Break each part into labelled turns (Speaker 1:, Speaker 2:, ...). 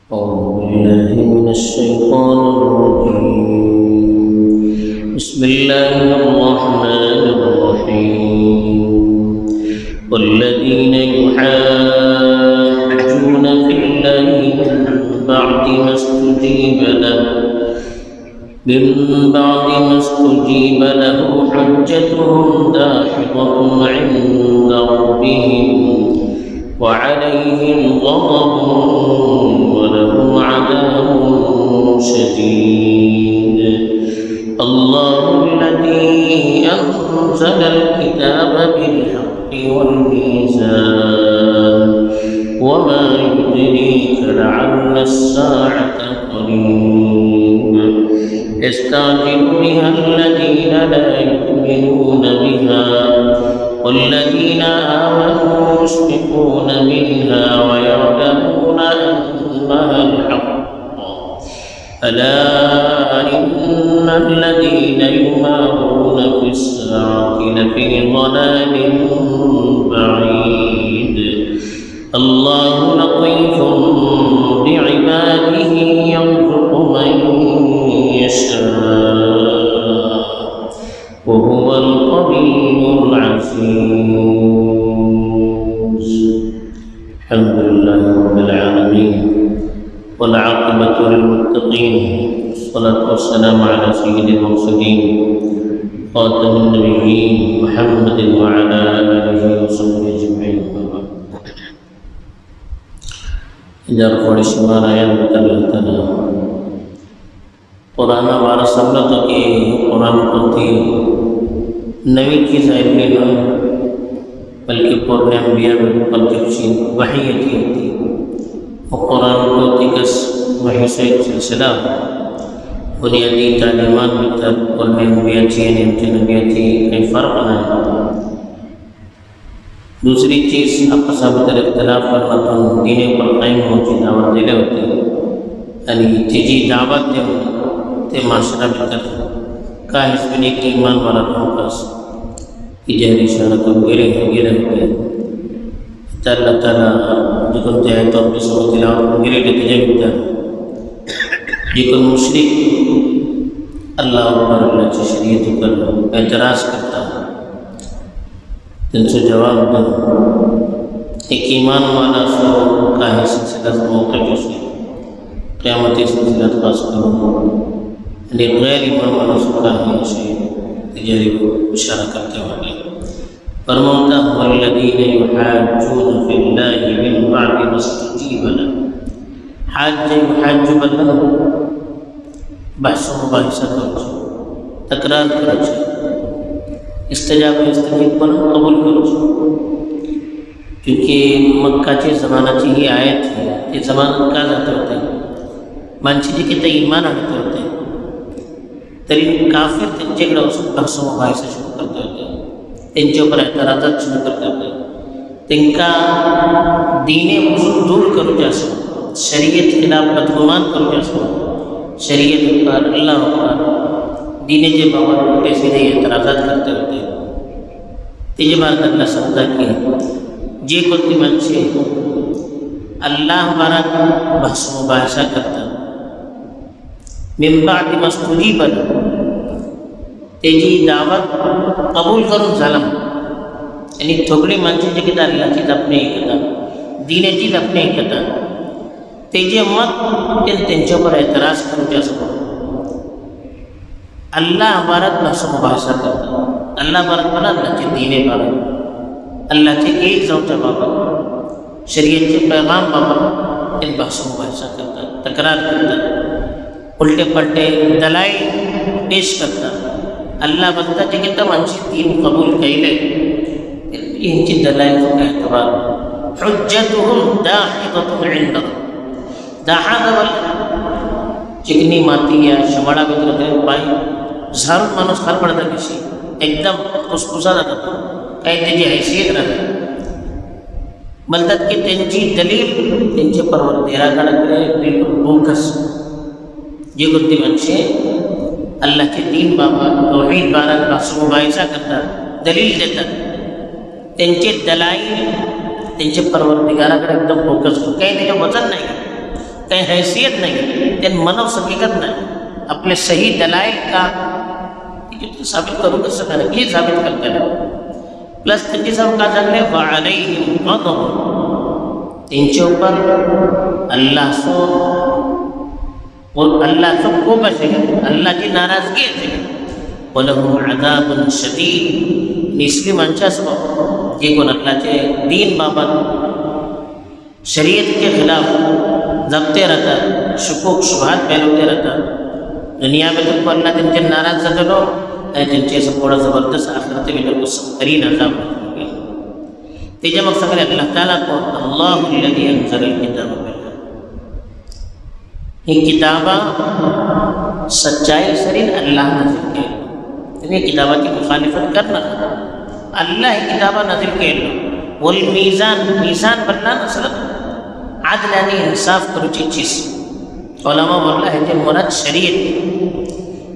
Speaker 1: أعوذ بالله من الشيطان الرجيم بسم الله الرحمن الرحيم والذين يحاجون في الله من بعد ما استجيب له حجتهم داحضة عند ربهم وعليهم غضب ولهم عذاب شديد الله الذي أنزل الكتاب بالحق والميزان وما يدريك لعل الساعة قريب يستعجل بها الذين لا يؤمنون بها والذين آمنوا مشفقون منها ويعلمون أنها الحق ألا إن الذين يمارون في الساعة لفي ضلال بعيد الله لطيف بعباده يرزق من يشاء وهو القوي العزيز الحمد لله رب العالمين والعاقبة للمتقين والصلاة والسلام على سيد المرسلين خاتم النبيين محمد وعلى آله وصحبه أجمعين. Jar Quraisyman ayat berkata قرآن ہمارا سمت کہ قرآن کو تھی نوی کی ظاہر میں نہ بلکہ قرآن انبیاء میں پنجوشی وحی تھی اور قرآن کو تھی کس وحی سے سلسلہ بنیادی تعلیمان میں تھا قرآن انبیاء تھی نعمت انبیاء تھی کئی فرق نہ ہے. دوسری چیز آپ ثابت اختلاف کرنا تو دین پر قائم ہوتی دعوت دلے ہوتی یعنی تیجی دعوت دے تے معاشرہ بکر کا حسب نیک ایمان والا روکاس کی جہری اشارہ کو گرے ہوتے اللہ تعالیٰ جکن تے آئے تو اپنی سمجھ تلاوت کو گرے لیتے جائے ہوتا جکن مشرک اللہ اکبر اللہ چی شریعت کر اعتراض کرتا جن سے جواب دو ایک ایمان والا سو کا سلسلہ موقع جو سے قیامتی سلسلہ خاص کرو یعنی غیر ایمان والا سو کا سے تجاری کو اشارہ کرتے ہوئے فرموتا والذین یحاجون فی اللہ من بعد ما استجیب له حاج یحاج بدن بحث و مباحثہ کرو تکرار کرو استجاب پر قبول کرو کیونکہ مکہ چی زمانہ چی ہی آیت ہے یہ زمانہ کا جاتے ہوتے ہیں مانچی جی کہتے ایمان آتے ہوتے ہیں ترین کافر تنچے کڑا اس بحث و مباحثہ شروع کرتے ہوتے ہیں تنچے پر اعتراضات شروع کرتے ہوتے ہیں تن کا دین حضور دور کرو جاسو شریعت خلاف بدگمان کرو جاسو شریعت پر اللہ پر دین جے بابا روٹے سے دے اعتراضات کرتے ہوتے ہیں تیجے بارت اللہ سمجھا کہ جے کوتی منشے اللہ بارت بحث و مباحثہ کرتا من بعد ما استجیب له تیجی دعوت قبول کرو ظلم یعنی تھوکڑی منشے جے کتا اللہ چیز اپنے ہی کتا دین چیز اپنے ہی کتا تیجے مت ان تنچوں پر اعتراض کرو جا سکو اللہ بارت بحث و مباحثہ کرتا اللہ بارت بنا اللہ چی دین بارت اللہ چی ایک زوجہ بابا شریعت کے پیغام بابا ان بحث و مباحثہ کرتا تکرار کرتا الٹے پلٹے دلائل پیش کرتا اللہ بنتا چی کہ تم انچی دین قبول کہلے انچی دلائل کو اعتبار حجتهم داحضة عند داحضة چکنی ماتی یا شمڑا بکر ہے پائی زہر مانوس خر پڑتا کسی ایک دم کسکسا رہتا کہتے جی حیثیت رہتا بلدت کی تنجی دلیل تنجی پرور دیرہ کھڑا کرے بالکل بوکس یہ گلتی منشے اللہ کے دین بابا توحید بارت بحث و مباحثہ کرتا دلیل دیتا تنجی دلائل تنجی پرور دیگارہ کھڑا ایک دم بوکس کو کہتے جو وزن نہیں کہیں حیثیت نہیں تین منو حقیقت نہیں اپنے صحیح دلائل کا ثابت کرو کر سکتا ہے یہ ثابت کرتا ہے پلس تنجی صاحب کا جانلے وعلیہم غضب ان کے اوپر اللہ سو اللہ سب کو بچے گا اللہ کی ناراضگی ہے وَلَهُمْ عَذَابٌ شَدِيدٌ اس لیے منچا سب یہ کون اللہ کے دین بابت شریعت کے خلاف ضبطے رہتا شکوک شبہات پہلوتے رہتا دنیا میں تم کو اللہ دن کے ناراض زدہ لو جن کے سب بڑا زبردست آخرت میں تم کو سب ترین عذاب رکھو گے تیجہ مقصد کرے اللہ تعالیٰ کو اللہ الذی انزل الکتاب بالحق یہ کتابہ سچائی سرین اللہ نازل کے یہ کتابہ کی مخالفت کرنا اللہ ہی کتابہ نازل کے والمیزان میزان بننا نصرت عدل یعنی انصاف کرو چیز علماء واللہ ہے کہ مراد شریعت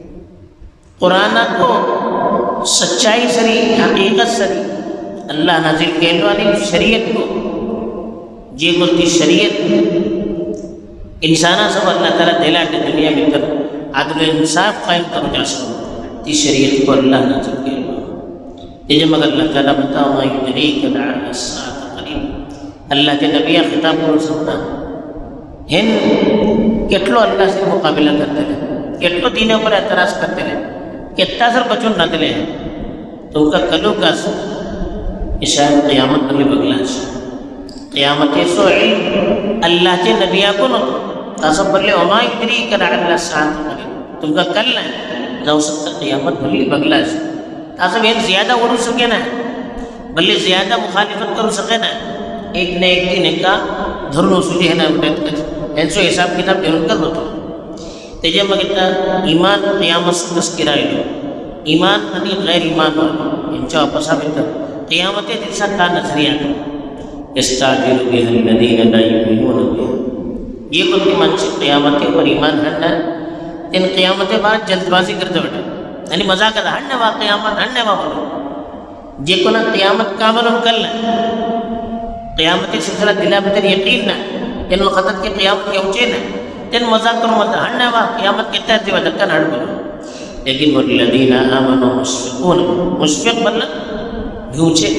Speaker 1: قرآن کو سچائی سری حقیقت سری اللہ نازل کے یعنی شریعت کو جی بولتی شریعت انسانہ سب اللہ تعالیٰ دلاتے دنیا میں کر عدل و انصاف قائم کرو جا سکو تی شریعت کو اللہ نازل کے یہ جب مگر اللہ تعالیٰ بتاؤ ما یدریک لعل الساعة قریب اللہ کے نبیہ خطاب کرو سکتا ہن کتلو اللہ سے مقابلہ کرتے ہیں کتلو دینوں پر اعتراض کرتے ہیں کتنا سر بچون نہ دلے ہیں تو ان کا کلو کا یہ شاید قیامت نبی بگلاش قیامت سو علم اللہ کے نبیہ کو نہ تصب بلے وما یدریک لعل الساعة قریب تم کا کل ہے جو سکتا قیامت بلی بگلاش تاسب یہ زیادہ اڑو سکے نا بلے زیادہ مخالفت کرو سکے نا ایک نے ایک دن ایک کا دھرنو سوچے ہے نا ایسو حساب کتاب دیرون کر دو تو تیجے مگتا ایمان قیامت سکس کرائی لو ایمان انہی غیر ایمان والو انچا پسا بیتا قیامت جلسا کا نظریہ کرو استاجر بها الذین لا یؤمنون بها یہ کن ایمان سے قیامت پر ایمان ہننا ان قیامت بعد جلد بازی کرتے بیٹھا یعنی مذاکر ہننے وا قیامت ہننے وا بولو جے کو نا قیامت کامل ہم کر لیں قیامت سلسلہ دلہ بتر یقین نا جن الخطت کے قیامت کے اوچے نا جن مذاکر ملتا ہننے وا قیامت کے تحت دیوا دکن ہن بولو لیکن والذین آمنوا مشفقون مشفق بلنا بھیوچے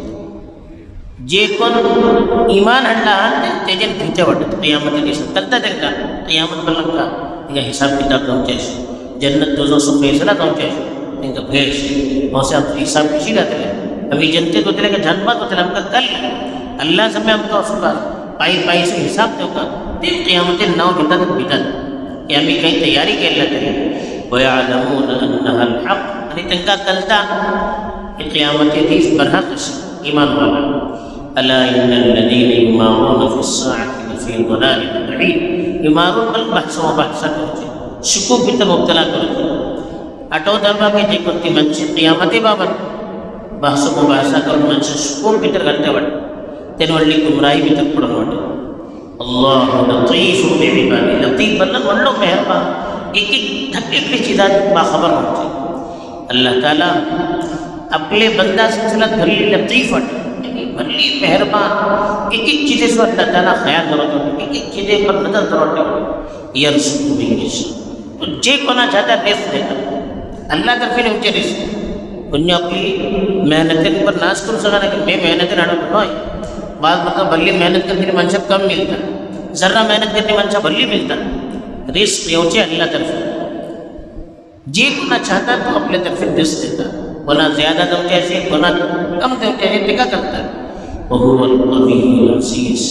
Speaker 1: جے کن ایمان ہننا ہننے تیجن بھیتے وٹت قیامت دیسا تلتا دن کا قیامت بلن کا یہ حساب کتاب دونچے جنت دوزو سب فیصلہ دونچے ان کا بھیش وہاں سے ہم حساب کشی رہتے ہیں ہمیں جنتے تو تلے کہ جنبہ تو تلے ہم کا کل اللہ سے میں ہم کا اس کا پائی پائی سے حساب دے ہوگا تین قیامت نو بتا تک بیتا کہ ہمیں کہیں تیاری کے اللہ کریں وَيَعْلَمُونَ أَنَّهَا الْحَقِّ یعنی تنکا کلتا کہ قیامت دیس برحق ایمان والا أَلَا إِنَّ الَّذِينَ يُمَارُونَ فِي السَّاعَةِ لَفِي ضَلَالٍ بَعِيدٍ یمارون بل بحث و بحثہ کرتے شکوک بھی تر مبتلا کرتے اٹو دربا کے جے کرتی منچے قیامت بابت بحث و بحثہ کر منچے شکوک بھی تر کرتے وڑ تین وڑلی گمراہی بھی تر پڑھن وڑ اللہ لطیف بعبادی لطیف بلن وڑلو مہربان ایک ایک تھکلی چیزات باخبر ہوتے اللہ تعالیٰ اپنے بندہ سلسلہ بھلی لطیف وڑ بھلی مہربان ایک ایک چیزیں سے اللہ تعالیٰ خیال کرو ایک ایک چیزیں پر نظر کروٹے وڑ یرسک بینگیش تو جے کونا چاہتا رزق دیتا اللہ طرفی نے مجھے رزق انہیں اپنی محنتیں پر ناس کرو سکا کہ میں محنتیں نہ ہوئی بعض مطلب بھلی محنت کرنے منشب کم ملتا ذرہ محنت کرنے منشب بھلی ملتا رزق یوچے اللہ طرف جے کونا چاہتا تو اپنے طرف رزق دیتا کونا زیادہ دوں جیسے کونا کم دوں جیسے ٹکا کرتا ہے وَهُوَ الْقَوِيُّ الْعَزِيزُ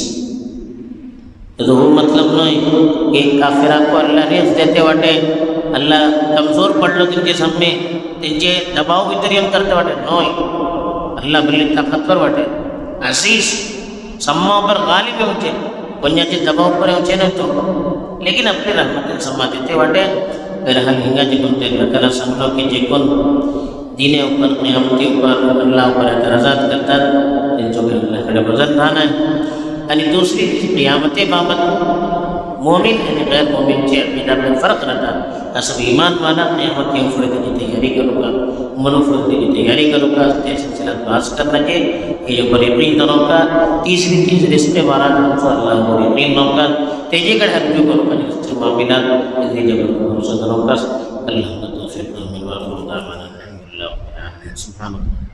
Speaker 1: تو وہ مطلب نہیں کہ کافرہ کو اللہ رزق دیتے وٹے اللہ کمزور پڑھ لو جن کے سامنے تنجے دباؤ بھی تریم کرتے وٹے نہیں اللہ بلی طاقتور وٹے عزیز سماؤ پر غالب ہوتے ونیا جی دباؤ پر ہوتے نہیں تو لیکن اپنے رحمت سما دیتے وٹے بہرحال ہنگا جی کنتے اللہ تعالیٰ سمجھو کہ جی کن دین اوپر قیامتی اوپر اللہ اوپر اعتراضات کرتا جن جو کہ اللہ کڑے بزرگ دھانا ہے یعنی دوسری قیامت بابت مومن یعنی غیر مومن سے عقیدہ میں فرق رہتا اصل ایمان والا قیامت کی مفرد کی تیاری کروں گا منفرد کی تیاری کروں گا سلسلہ باز کرنا چاہیے یہ جو بریقین دنوں کا تیسری چیز رشتے بارہ ہم سے اللہ بریقین دنوں کا تیجی کڑ ہرجو کرو مجلس سے معاملات ازدی جبر کو حرصہ دنوں کس اللہ توفیق من وافر دعوانا الحمدللہ سبحانہ